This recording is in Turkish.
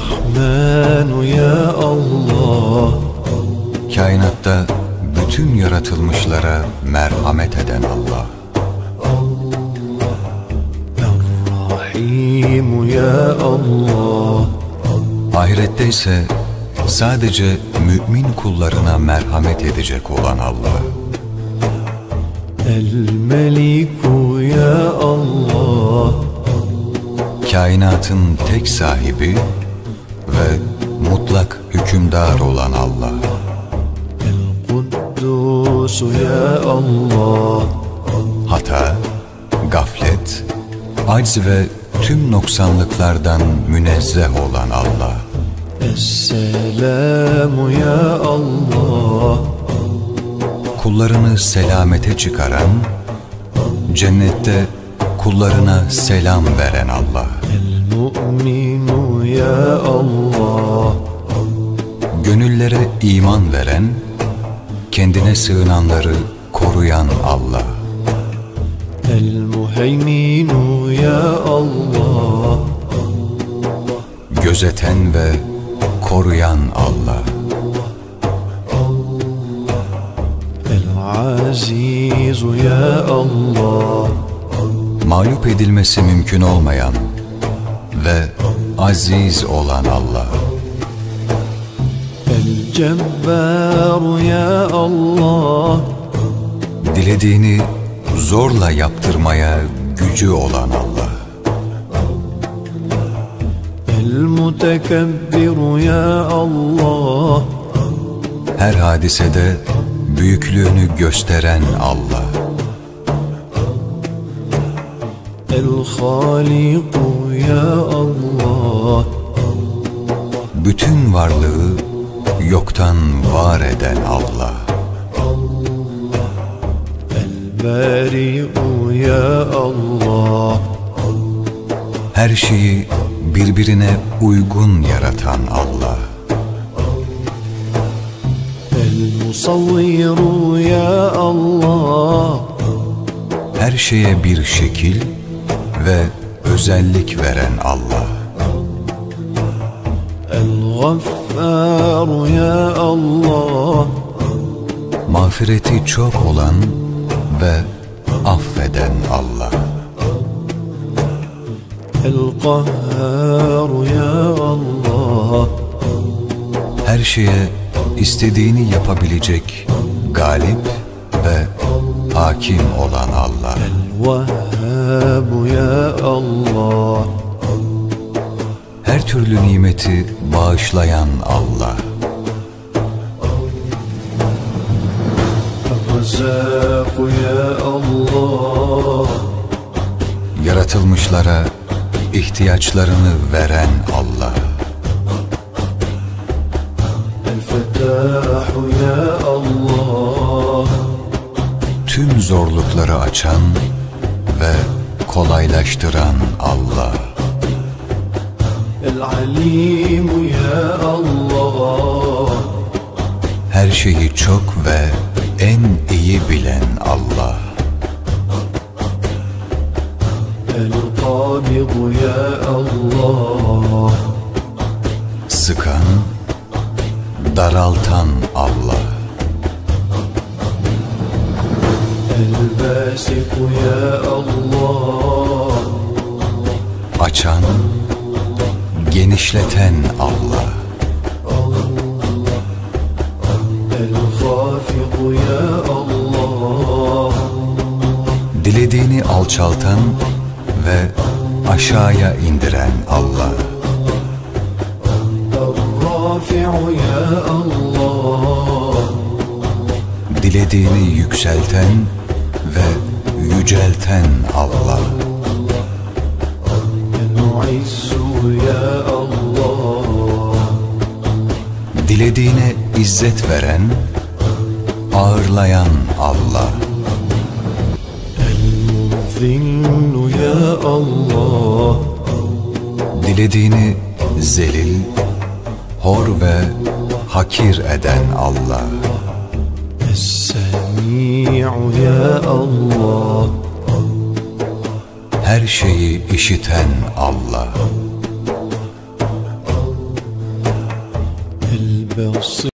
Rahmanu ya Allah. Kainatta bütün yaratılmışlara merhamet eden Allah. Rahimu ya Allah. Ahirette ise sadece mümin kullarına merhamet edecek olan Allah. El-Meliku ya Allah. Kainatın tek sahibi ve mutlak hükümdar olan Allah. El-Kuddusu ya Allah. Hata, gaflet, acz ve tüm noksanlıklardan münezzeh olan Allah. Es-Selamu ya Allah. Kullarını selamete çıkaran, cennette kullarına selam veren Allah. El-Mu'minu ya Allah. Gönüllere iman veren, kendine sığınanları koruyan Allah. El-Muheyminu ya Allah. Gözeten ve koruyan Allah. El-Azizu ya Allah. Mağlup edilmesi mümkün olmayan ve aziz olan Allah. El-Cebbaru ya Allah. Dilediğini zorla yaptırmaya gücü olan Allah. El-Mutekebbiru ya Allah. Her hadisede büyüklüğünü gösteren Allah. El-Haliku ya Allah. Bütün varlığı yoktan var eden Allah. El-Bari'u ya Allah. Her şeyi birbirine uygun yaratan Allah. El-Musavviru ya Allah. Her şeye bir şekil ve özellik veren Allah. El-Gaffaru ya Allah. Mağfireti çok olan ve affeden Allah. El-Kahharu ya Allah. Her şeye istediğini yapabilecek galip ve hakim olan Allah. El-Vehhabu ya Allah. Her türlü nimeti bağışlayan Allah. El-Razzaku ya Allah. Yaratılmışlara ihtiyaçlarını veren Allah. El-Fettahu ya Allah. Tüm zorlukları açan ve kolaylaştıran Allah. El-Alimu ya Allah. Her şeyi çok ve en iyi bilen Allah. El-Kabidu ya Allah. Sıkan, daraltan Allah. El-Basiku ya Allah. Açan, genişleten Allah. El-Hafidu ya Allah. Dilediğini alçaltan ve aşağıya indiren Allah. El-Rafi'u ya Allah. Dilediğini yükselten ve yücelten Allah. El-Mu'izzu ya Allah. Dilediğine izzet veren, ağırlayan Allah. El-Muzillu ya Allah. Dilediğini zelil, hor ve hakir eden Allah. Es-Semi'u ya Allah. Her şeyi işiten Allah. والصراط